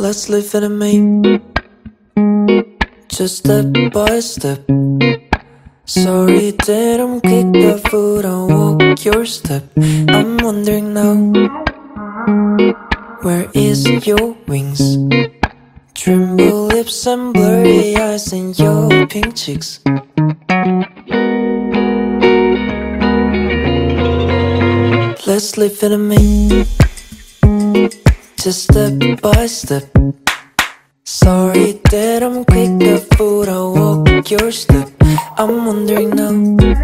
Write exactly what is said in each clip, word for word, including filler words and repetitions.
Let's live in a me, just step by step. Sorry that I'm quick the foot and walk your step. I'm wondering now, where is your wings? Tremble lips and blurry eyes and your pink cheeks. Let's live in a me, just step by step. Sorry that I'm quick the foot and walk your step. I'm wondering now,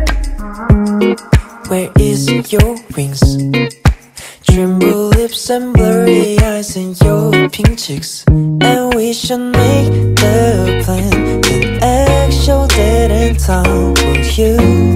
where is your wings? Tremble lips and blurry eyes and your pink cheeks. And we should make the plan, then act show that in time for you.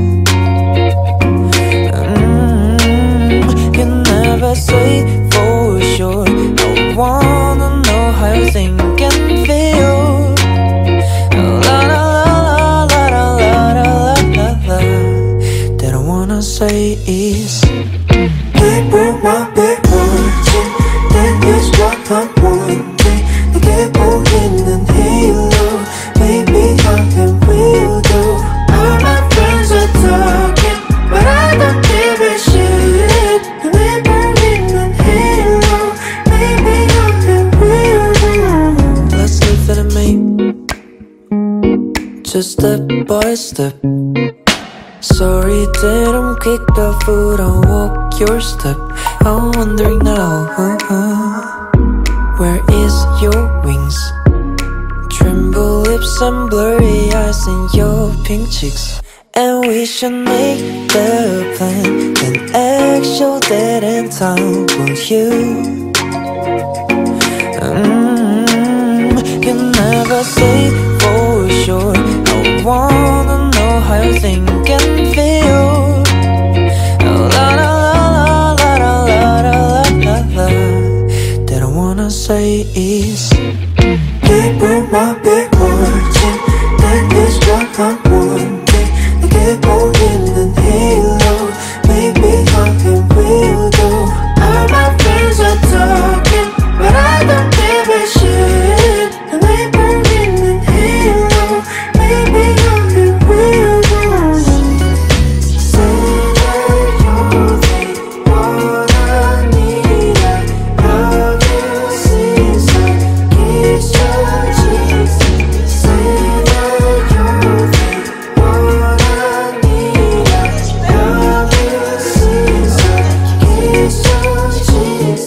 mm, You never say for sure. I wanna know how you think and feel. La la la la la la la la la la. That I wanna say is, Paper, my big watching. That is what I'm wanting. 내게 보이는 halo. Baby, I am real though. All my friends are talking, but I don't give a shit. 내게 보이는 halo. Baby, I am real though. let's live in a me, just step by step. Sorry that I'm quick the foot and walk your step. I'm wondering now, uh-huh, where is your wings? Tremble lips and blurry eyes and your pink cheeks. And we should make the plan, then act show that in time for you. mm, You never say for sure. I wanna know how you think and feel. La la la la la la la la la la. That I wanna say is, Paper, my big watching. That is what I'm wanting. 내게 보이는 halo. Baby, I am real though. All my friends are talking, but I don't give a shit. 내게 보이는 halo. Baby, I am real though. Say that you're the one I need. I love you since I kissed your cheeks. Say that you're the one I need. I love you since I kissed your cheeks.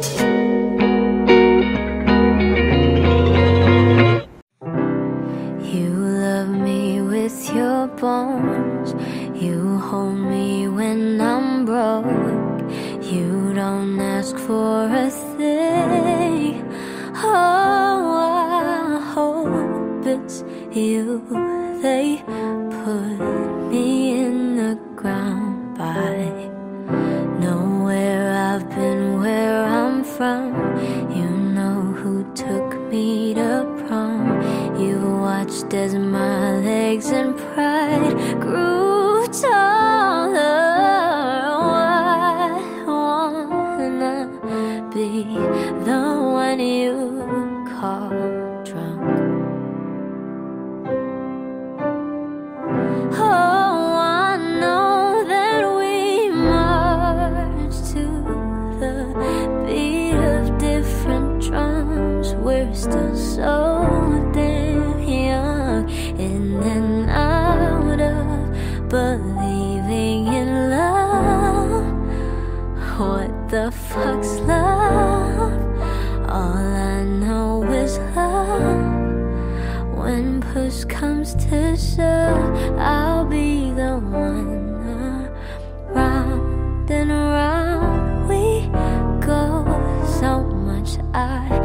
You love me with your bones. You hold me when I'm broke. You don't ask for a thing. Oh, I hope it's you. They put me in the ground by nowhere. I've been where I'm from. You know who took me to prom. You watched as my legs and pride grew taller. I wanna be the one you call drunk. Oh, I know that we march to the beat of different drums. We're still so damn young, in and out of believing in love. What the fuck's love? All I know is love. When push comes to shove, I'll be the one. Round and around we go. So much I